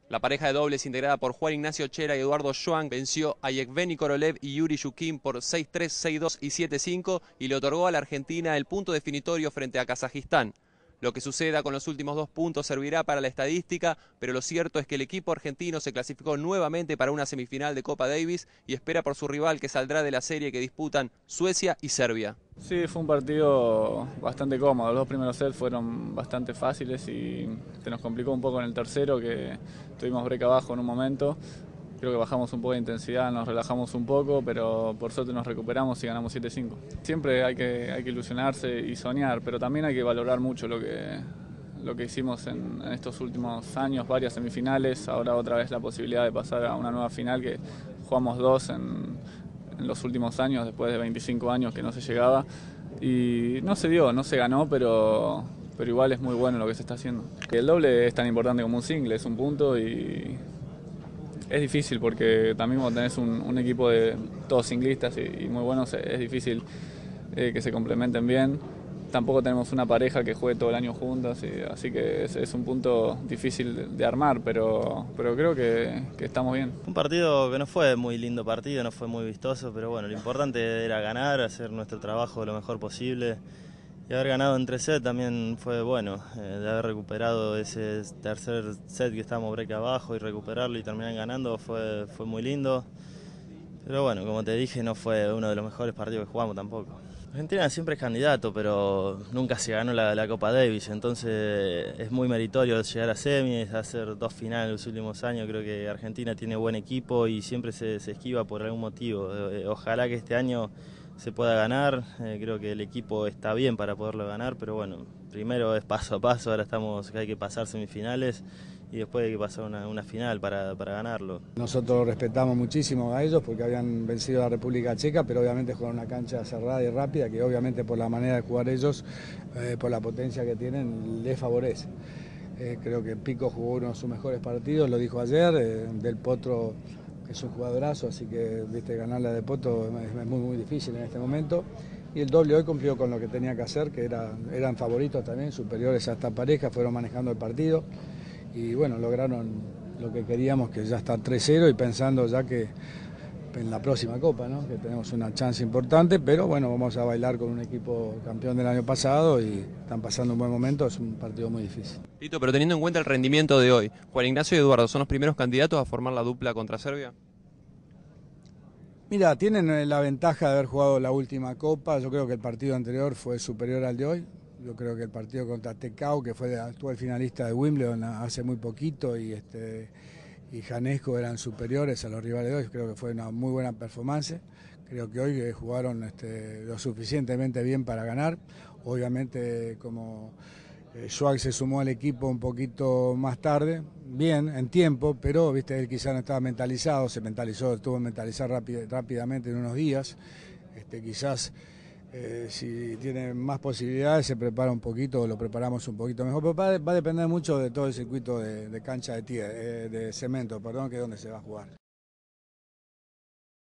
La pareja de dobles integrada por Juan Ignacio Chera y Eduardo Schwan venció a Yevgeny Korolev y Yuri Yukin por 6-3, 6-2 y 7-5 y le otorgó a la Argentina el punto definitorio frente a Kazajistán. Lo que suceda con los últimos 2 puntos servirá para la estadística, pero lo cierto es que el equipo argentino se clasificó nuevamente para una semifinal de Copa Davis y espera por su rival que saldrá de la serie que disputan Suecia y Serbia. Sí, fue un partido bastante cómodo. Los 2 primeros sets fueron bastante fáciles y se nos complicó un poco en el tercero, que tuvimos break abajo en un momento. Creo que bajamos un poco de intensidad, nos relajamos un poco, pero por suerte nos recuperamos y ganamos 7-5. Siempre hay que ilusionarse y soñar, pero también hay que valorar mucho lo que hicimos en estos últimos años, varias semifinales, ahora otra vez la posibilidad de pasar a una nueva final, que jugamos 2 en los últimos años, después de 25 años que no se llegaba, y no se dio, no se ganó, pero igual es muy bueno lo que se está haciendo. El doble es tan importante como un single, es un punto y es difícil porque también cuando tenés un equipo de todos singlistas y muy buenos, es difícil que se complementen bien. Tampoco tenemos una pareja que juegue todo el año juntas, así que es un punto difícil de armar, pero creo que estamos bien. Un partido que no fue muy lindo partido, no fue muy vistoso, pero bueno, lo importante era ganar, hacer nuestro trabajo lo mejor posible. Y haber ganado en 3 sets también fue bueno, de haber recuperado ese tercer set que estábamos break abajo y recuperarlo y terminar ganando fue muy lindo. Pero bueno, como te dije, no fue uno de los mejores partidos que jugamos tampoco. Argentina siempre es candidato, pero nunca se ganó la Copa Davis, entonces es muy meritorio llegar a semis, hacer 2 finales en los últimos años. Creo que Argentina tiene buen equipo y siempre se esquiva por algún motivo. Ojalá que este año se pueda ganar, creo que el equipo está bien para poderlo ganar, pero bueno, primero es paso a paso, ahora hay que pasar semifinales y después hay que pasar una final para ganarlo. Nosotros respetamos muchísimo a ellos porque habían vencido a la República Checa, pero obviamente jugaron una cancha cerrada y rápida que obviamente por la manera de jugar ellos, por la potencia que tienen, les favorece. Creo que Pico jugó uno de sus mejores partidos, lo dijo ayer, Del Potro es un jugadorazo, así que ganarle a Del Potro es muy difícil en este momento. Y el doble hoy cumplió con lo que tenía que hacer, que eran favoritos también, superiores a esta pareja, fueron manejando el partido. Y bueno, lograron lo que queríamos, que ya está 3-0 y pensando ya que en la próxima Copa, ¿no? Que tenemos una chance importante, pero bueno, vamos a bailar con un equipo campeón del año pasado y están pasando un buen momento, es un partido muy difícil. Lito, pero teniendo en cuenta el rendimiento de hoy, Juan Ignacio y Eduardo, ¿son los primeros candidatos a formar la dupla contra Serbia? Mira, tienen la ventaja de haber jugado la última Copa, yo creo que el partido anterior fue superior al de hoy. Yo creo que el partido contra Tecao, que fue el actual finalista de Wimbledon hace muy poquito, y Janesco eran superiores a los rivales de hoy. Creo que fue una muy buena performance. Creo que hoy jugaron lo suficientemente bien para ganar. Obviamente, como Schwag se sumó al equipo un poquito más tarde, bien, en tiempo, pero él quizá no estaba mentalizado, tuvo que mentalizar rápidamente en unos días. Quizás si tiene más posibilidades se prepara un poquito, o lo preparamos un poquito mejor, pero va a depender mucho de todo el circuito de cancha de cemento, que es donde se va a jugar.